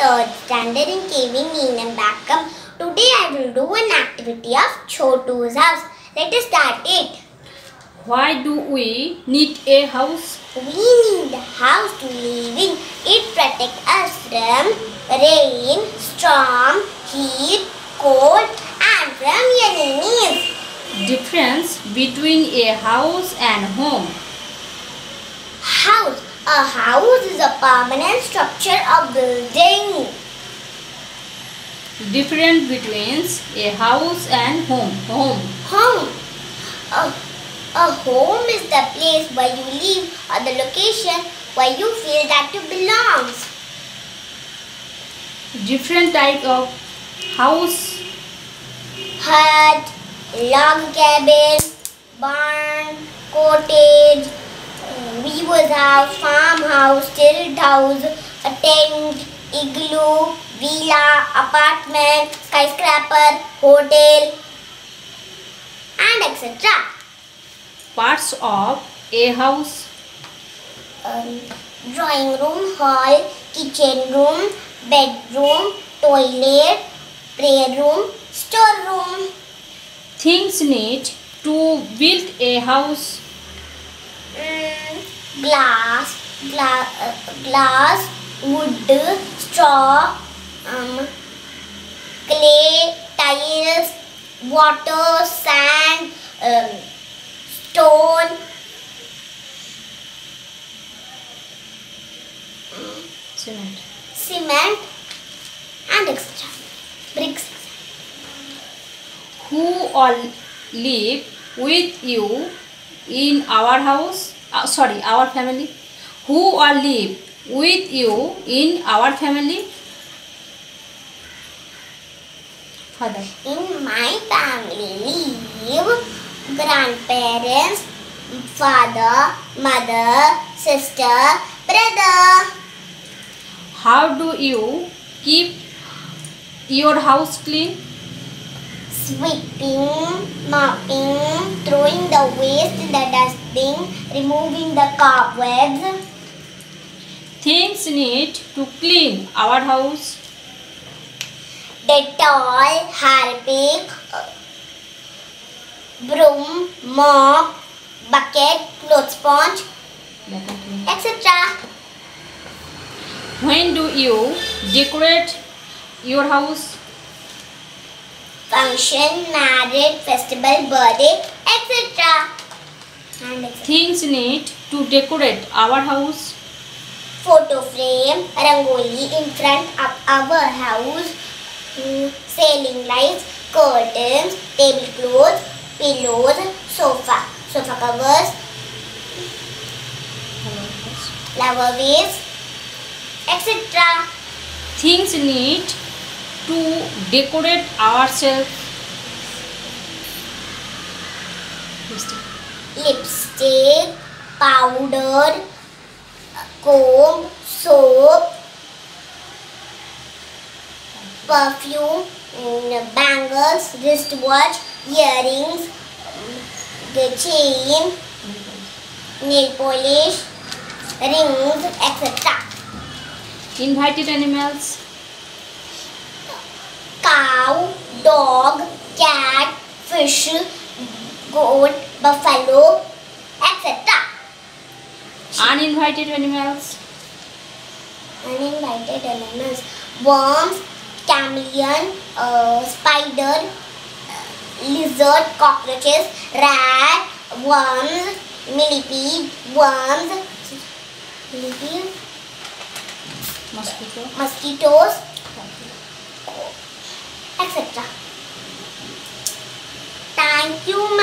third standard in KV Neenam Bakam. Today I will do an activity of Chotu's house. Let us start it. Why do we need a house? We need a house to live in. It protects us from rain, storm, heat, cold and from enemies. Difference between a house and home. House. A house is a permanent structure or building. Difference between a house and home. Home. A home is the place where you live or the location where you feel that you belong. Different type of house. Hut, log cabin, barn, cottage, weaver's house, farmhouse, tilt house, a tent, igloo, villa, apartment, skyscraper, hotel, and etc. Parts of a house. Drawing room, hall, kitchen room, bedroom, toilet, prayer room, storeroom. Things need to build a house. Glass, wood, straw, clay, tiles, water, sand, stone, cement and etc. Bricks. Who all live with you in our house? Our family. Who all live with you in our family? Father. In my family live grandparents, father, mother, sister, brother. How do you keep your house clean? Sweeping, mopping, throwing the waste in the dustbin, removing the cobwebs. Things need to clean our house. Dettol, Harpic, broom, mop, bucket, cloth sponge, etc. When do you decorate your house? Function, marriage, festival, birthday, etc. Things need to decorate our house. Photo frame, rangoli in front of our house, ceiling lights, curtains, tablecloths, pillows, sofa covers, flower vase, etc. Things need to decorate ourselves. Lipstick, powder, comb, soap, perfume, bangles, wristwatch, earrings, the chain, nail polish, rings, etc. Invited animals. Cow, dog, cat, fish, goat, buffalo, etc. Uninvited animals. Uninvited animals. Worms, chameleon, spider, lizard, cockroaches, rat, worms, millipede, mosquitoes, etc. Thank you,